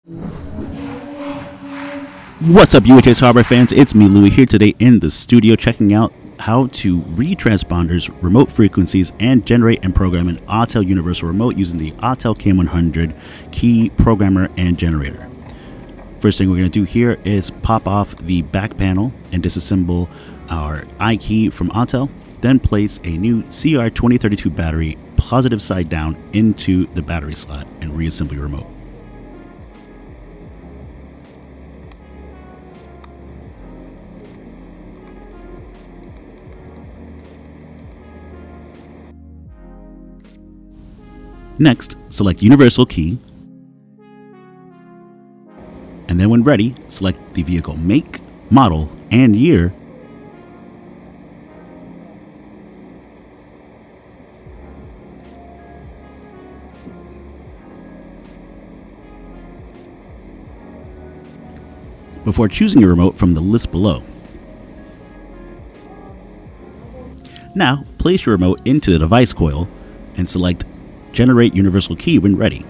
What's up, UHS Hardware fans? It's me, Louie, here today in the studio checking out how to read transponders, remote frequencies, and generate and program an Autel Universal Remote using the Autel KM100 key programmer and generator. First thing we're going to do here is pop off the back panel and disassemble our iKey from Autel, then place a new CR2032 battery positive side down into the battery slot and reassemble your remote. Next, select Universal Key, and then when ready, select the vehicle make, model, and year, before choosing your remote from the list below. Now, place your remote into the device coil and select Generate Universal Key when ready.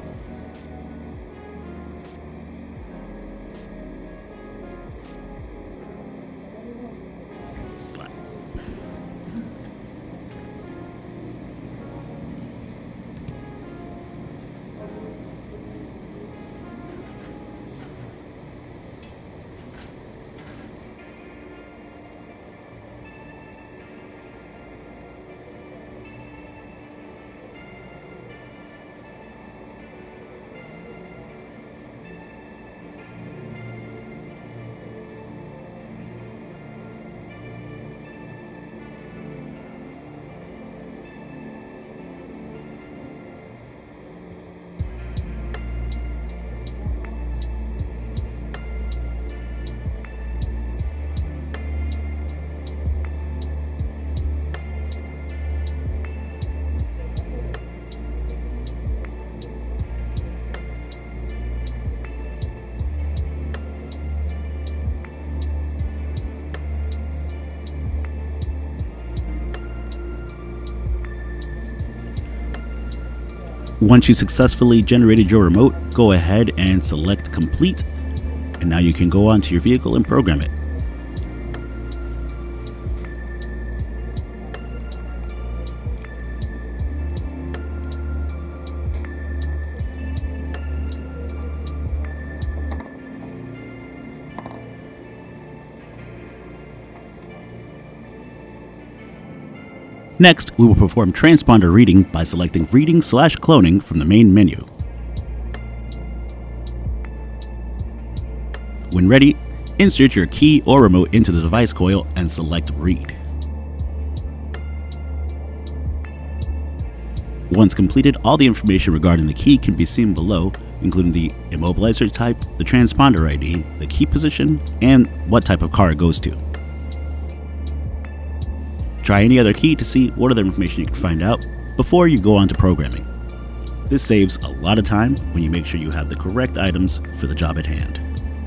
Once you successfully generated your remote, go ahead and select Complete, and now you can go onto your vehicle and program it. Next, we will perform transponder reading by selecting Reading/Cloning from the main menu. When ready, insert your key or remote into the device coil and select Read. Once completed, all the information regarding the key can be seen below, including the immobilizer type, the transponder ID, the key position, and what type of car it goes to. Try any other key to see what other information you can find out before you go on to programming. This saves a lot of time when you make sure you have the correct items for the job at hand.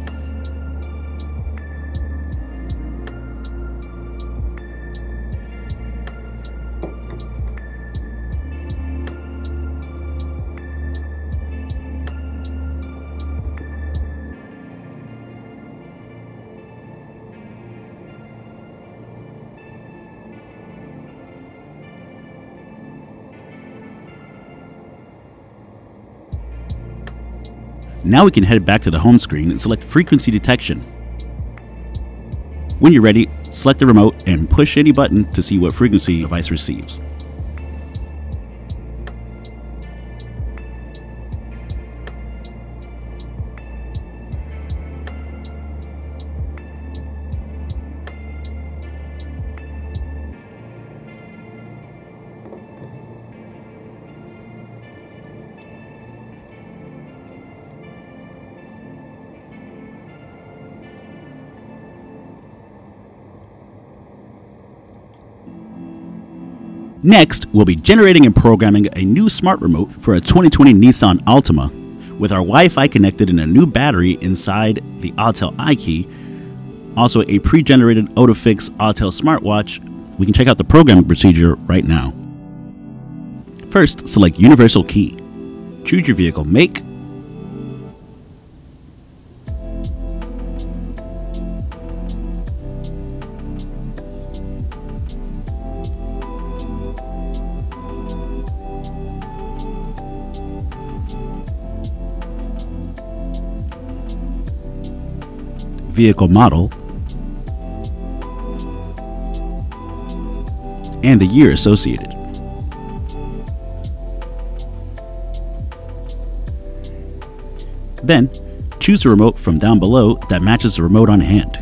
Now we can head back to the home screen and select Frequency Detection. When you're ready, select the remote and push any button to see what frequency the device receives. Next, we'll be generating and programming a new smart remote for a 2020 Nissan Altima with our Wi-Fi connected and a new battery inside the Autel iKey, also a pre-generated AutoFix Autel smartwatch. We can check out the programming procedure right now. First, select Universal Key. Choose your vehicle make, vehicle model, and the year associated. Then, choose a remote from down below that matches the remote on hand.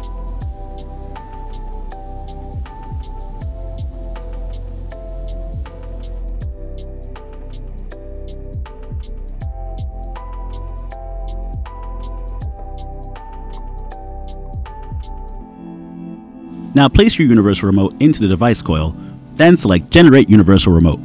Now place your universal remote into the device coil, then select Generate Universal Remote.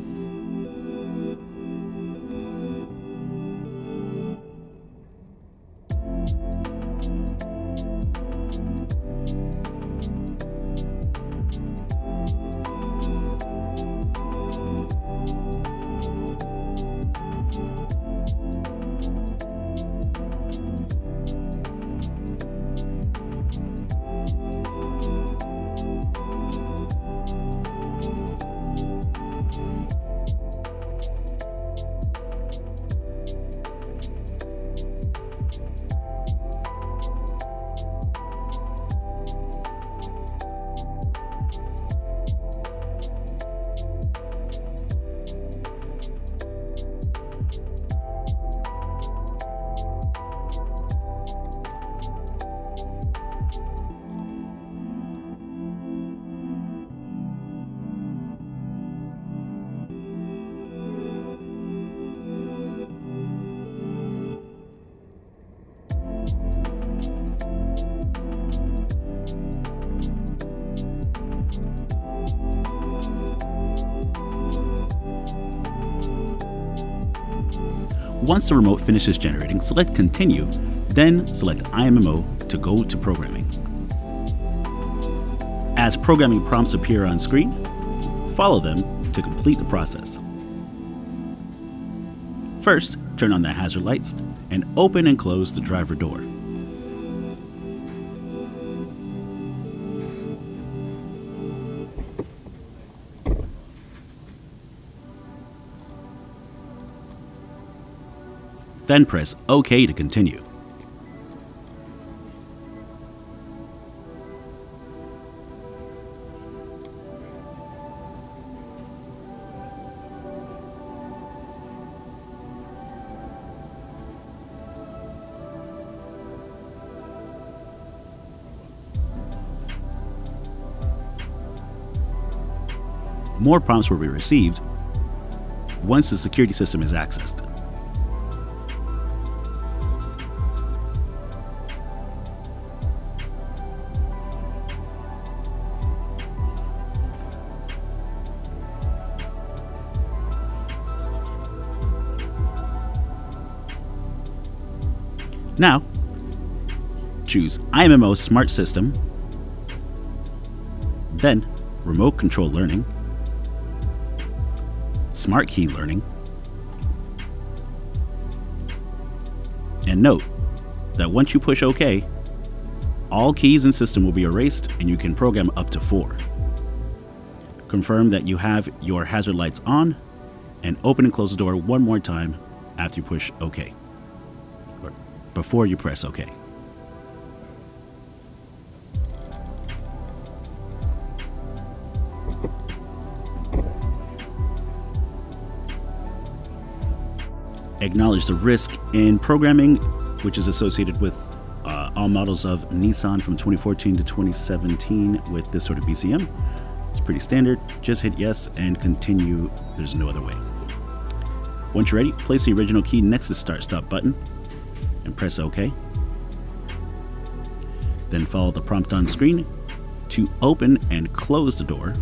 Once the remote finishes generating, select Continue, then select IMMO to go to programming. As programming prompts appear on screen, follow them to complete the process. First, turn on the hazard lights and open and close the driver door. Then press OK to continue. More prompts will be received once the security system is accessed. Now, choose IMMO Smart System, then Remote Control Learning, Smart Key Learning, and note that once you push OK, all keys in system will be erased and you can program up to 4. Confirm that you have your hazard lights on and open and close the door one more time after you push OK. Before you press OK. Acknowledge the risk in programming, which is associated with all models of Nissan from 2014 to 2017 with this sort of BCM. It's pretty standard. Just hit yes and continue. There's no other way. Once you're ready, place the original key next to the Start-Stop button and press OK. Then follow the prompt on screen to open and close the door.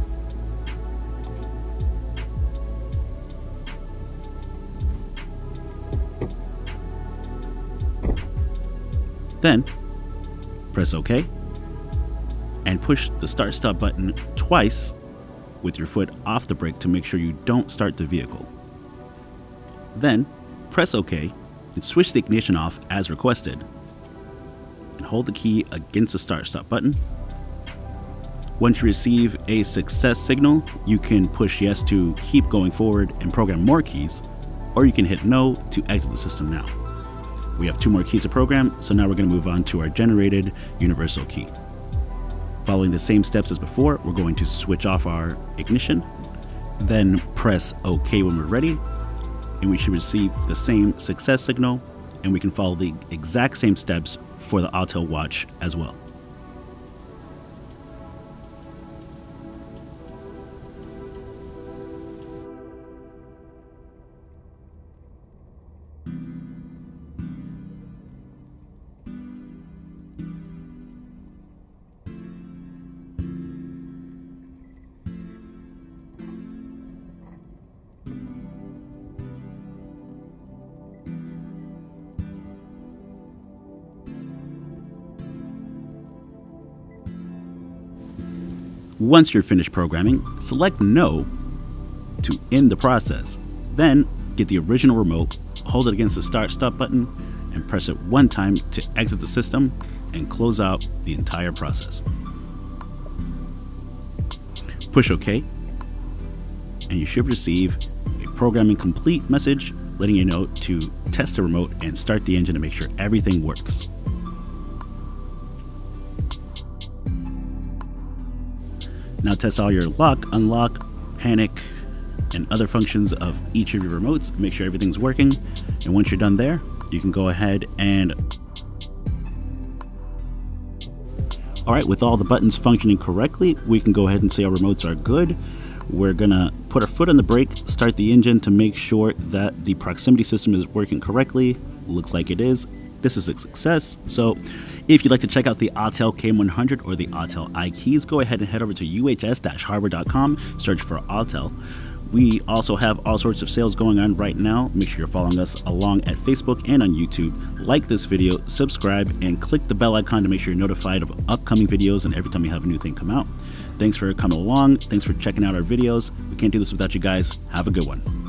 Then press OK and push the Start-Stop button twice with your foot off the brake to make sure you don't start the vehicle. Then press OK and switch the ignition off as requested, and hold the key against the Start-Stop button. Once you receive a success signal, you can push yes to keep going forward and program more keys, or you can hit no to exit the system now. We have 2 more keys to program, so now we're going to move on to our generated universal key. Following the same steps as before, we're going to switch off our ignition, then press OK when we're ready, and we should receive the same success signal, and we can follow the exact same steps for the Autel watch as well. Once you're finished programming, select No to end the process. Then get the original remote, hold it against the Start/Stop button, and press it 1 time to exit the system and close out the entire process. Push OK, and you should receive a programming complete message letting you know to test the remote and start the engine to make sure everything works. Now test all your lock, unlock, panic, and other functions of each of your remotes. Make sure everything's working. And once you're done there, you can go ahead and... Alright, with all the buttons functioning correctly, we can go ahead and say our remotes are good. We're gonna put our foot on the brake, start the engine to make sure that the proximity system is working correctly. Looks like it is. This is a success. So if you'd like to check out the Autel KM100 or the Autel iKeys, go ahead and head over to uhs-hardware.com, search for Autel. We also have all sorts of sales going on right now. Make sure you're following us along at Facebook and on YouTube. Like this video, subscribe, and click the bell icon to make sure you're notified of upcoming videos and every time we have a new thing come out. Thanks for coming along. Thanks for checking out our videos. We can't do this without you guys. Have a good one.